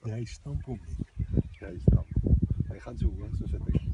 Jy stamp hom nie. Jy stamp. Hy gaan so hoog soos wat hy